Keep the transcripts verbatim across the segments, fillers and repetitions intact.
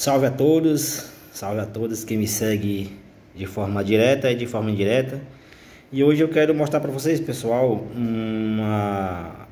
Salve a todos, salve a todos que me seguem de forma direta e de forma indireta. E hoje eu quero mostrar para vocês, pessoal, uma...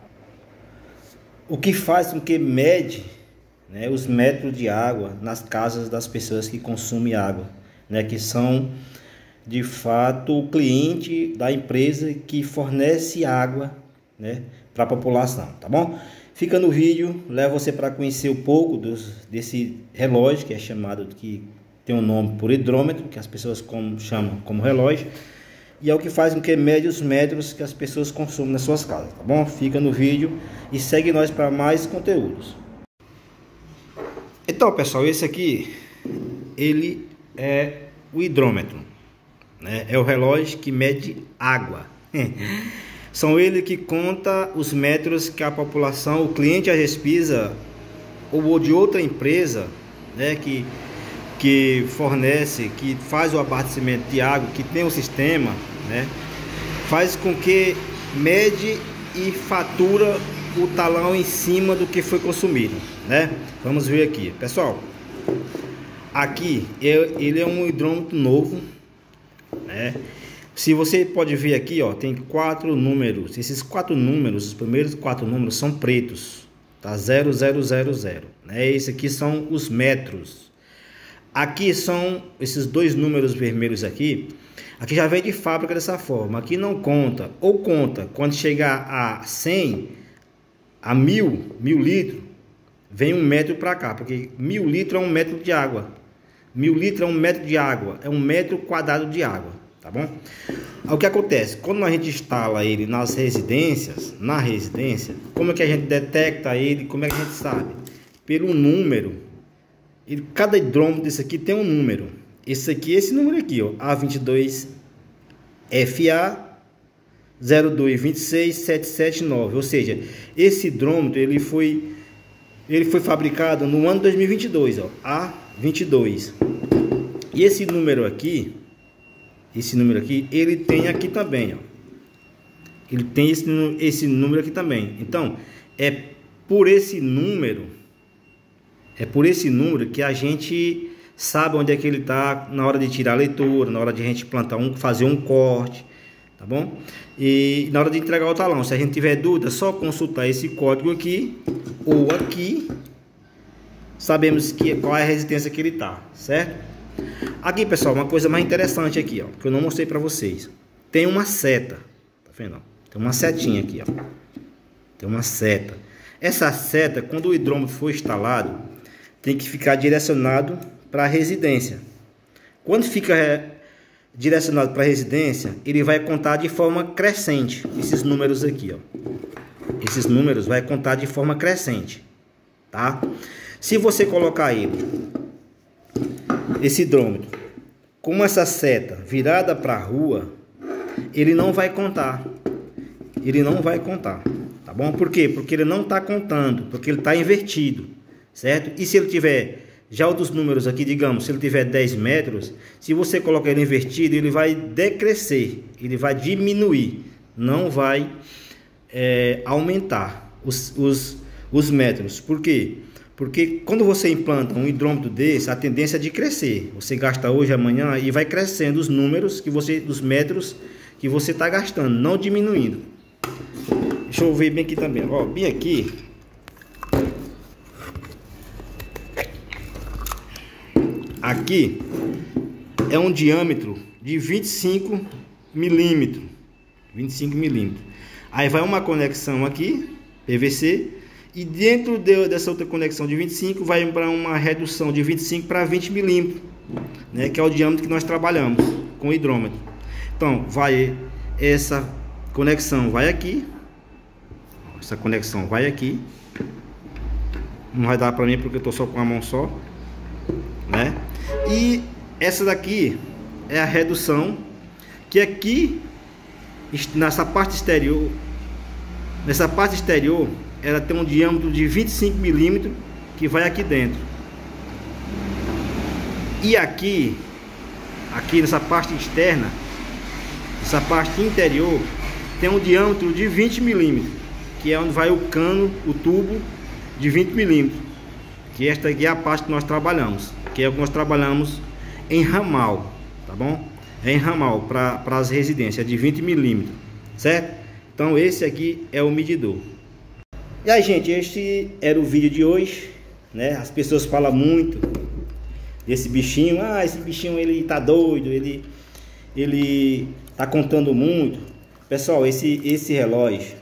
o que faz com que mede, né, os metros de água nas casas das pessoas que consomem água, né, que são de fato o cliente da empresa que fornece água, né, para a população, tá bom? Fica no vídeo, leva você para conhecer um pouco dos, desse relógio que é chamado, que tem um nome por hidrômetro, que as pessoas como, chamam como relógio, e é o que faz com que mede os metros que as pessoas consomem nas suas casas, tá bom? Fica no vídeo e segue nós para mais conteúdos. Então, pessoal, esse aqui, ele é o hidrômetro, né? É o relógio que mede água. São ele que conta os metros que a população, o cliente a despesa ou de outra empresa, né, que, que fornece, que faz o abastecimento de água, que tem um sistema, né, faz com que mede e fatura o talão em cima do que foi consumido, né? Vamos ver aqui, pessoal. Aqui ele é um hidrômetro novo, né? Se você pode ver aqui, ó, tem quatro números. Esses quatro números, os primeiros quatro números são pretos, tá? zero zero zero zero, né? Esse aqui são os metros. Aqui são esses dois números vermelhos aqui. Aqui já vem de fábrica dessa forma. Aqui não conta, ou conta quando chegar a cem, a mil, mil litros, vem um metro para cá, porque mil litros é um metro de água. Mil litros é um metro de água, é um metro quadrado de água. Tá bom? O que acontece? Quando a gente instala ele nas residências, na residência, como é que a gente detecta ele? Como é que a gente sabe? Pelo número. Ele, cada hidrômetro desse aqui tem um número. Esse aqui, esse número aqui, ó, A vinte e dois F A zero dois dois seis sete sete nove. Ou seja, esse hidrômetro ele foi, ele foi fabricado no ano dois mil e vinte e dois, ó, A vinte e dois. E esse número aqui, esse número aqui, ele tem aqui também, ó. Ele tem esse, esse número aqui também. Então, é por esse número, é por esse número que a gente sabe onde é que ele está na hora de tirar a leitura, na hora de a gente plantar um, fazer um corte, tá bom? E na hora de entregar o talão, se a gente tiver dúvida, só consultar esse código aqui ou aqui, sabemos que, qual é a residência que ele está, certo? Aqui, pessoal, uma coisa mais interessante aqui, ó, que eu não mostrei para vocês. Tem uma seta, tá vendo? Tem uma setinha aqui, ó. Tem uma seta. Essa seta, quando o hidrômetro for instalado, tem que ficar direcionado para a residência. Quando fica é, direcionado para a residência, ele vai contar de forma crescente. Esses números aqui, ó. Esses números vai contar de forma crescente, tá? Se você colocar ele, esse hidrômetro, com essa seta virada para a rua, ele não vai contar. Ele não vai contar, tá bom? Por quê? Porque ele não está contando, porque ele está invertido, certo? E se ele tiver, já o dos números aqui, digamos, se ele tiver dez metros, se você colocar ele invertido, ele vai decrescer, ele vai diminuir, não vai é, aumentar os, os, os metros. Por quê? Porque quando você implanta um hidrômetro desse, a tendência é de crescer. Você gasta hoje, amanhã, e vai crescendo os números, que você, os metros que você está gastando, não diminuindo. Deixa eu ver bem aqui também. Ó, bem aqui. Aqui é um diâmetro de vinte e cinco milímetros. vinte e cinco milímetros. Aí vai uma conexão aqui, P V C. E dentro de, dessa outra conexão de vinte e cinco, vai para uma redução de vinte e cinco para vinte milímetros, né, que é o diâmetro que nós trabalhamos com o hidrômetro. Então, vai essa conexão vai aqui, essa conexão vai aqui. Não vai dar para mim porque eu estou só com a mão só, né? E essa daqui é a redução, que aqui nessa parte exterior, nessa parte exterior, ela tem um diâmetro de vinte e cinco milímetros que vai aqui dentro. E aqui, aqui nessa parte externa, essa parte interior, tem um diâmetro de vinte milímetros, que é onde vai o cano, o tubo de vinte milímetros, que esta aqui é a parte que nós trabalhamos, que é o que nós trabalhamos em ramal, tá bom? É em ramal para as residências, é de vinte milímetros, certo? Então esse aqui é o medidor. E aí, gente, este era o vídeo de hoje, né? As pessoas falam muito desse bichinho. Ah, esse bichinho ele tá doido, ele ele tá contando muito. Pessoal, esse esse relógio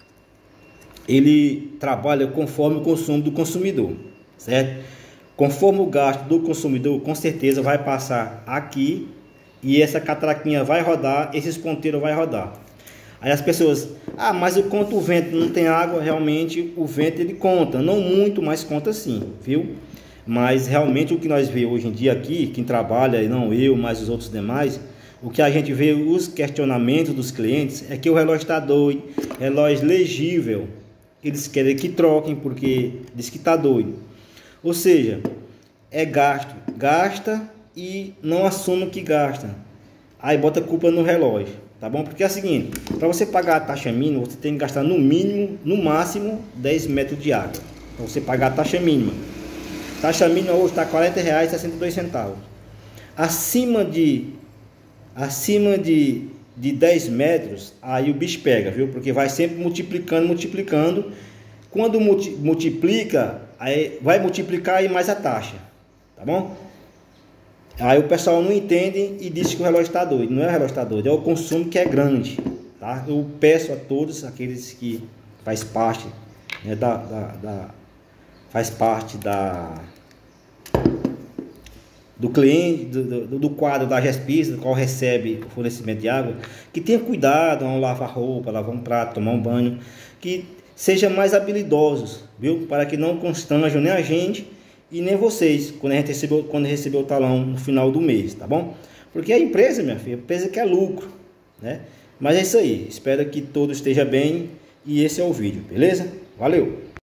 ele trabalha conforme o consumo do consumidor, certo? Conforme o gasto do consumidor, com certeza vai passar aqui e essa catraquinha vai rodar, esses ponteiros vai rodar. Aí as pessoas, ah, mas eu conto o vento, não tem água. Realmente o vento ele conta, não muito, mas conta sim, viu? Mas realmente o que nós vemos hoje em dia aqui, quem trabalha, e não eu, mas os outros demais, o que a gente vê, os questionamentos dos clientes, é que o relógio está doido, relógio legível, eles querem que troquem porque diz que está doido. Ou seja, é gasto, gasta e não assume que gasta. Aí bota a culpa no relógio, tá bom? Porque é o seguinte, para você pagar a taxa mínima, você tem que gastar no mínimo, no máximo, dez metros de água. Para você pagar a taxa mínima. Taxa mínima hoje está quarenta reais e sessenta e dois centavos. Acima de, acima de, de dez metros, aí o bicho pega, viu? Porque vai sempre multiplicando, multiplicando. Quando multi, multiplica, aí vai multiplicar aí mais a taxa, tá bom? Aí o pessoal não entende e diz que o relógio está doido. Não é o relógio está doido, é o consumo que é grande, tá? Eu peço a todos aqueles que faz parte, né, da, da, da faz parte da do cliente, do, do, do quadro da Gespisa, do qual recebe o fornecimento de água, que tenha cuidado ao lavar roupa, lavar um prato, tomar um banho, que seja mais habilidosos, viu? Para que não constrangam nem a gente e nem vocês quando a gente recebeu, quando recebeu o talão no final do mês, tá bom? Porque a empresa, minha filha, a empresa quer lucro, né? Mas é isso aí, espero que todos estejam bem e esse é o vídeo, beleza? Valeu!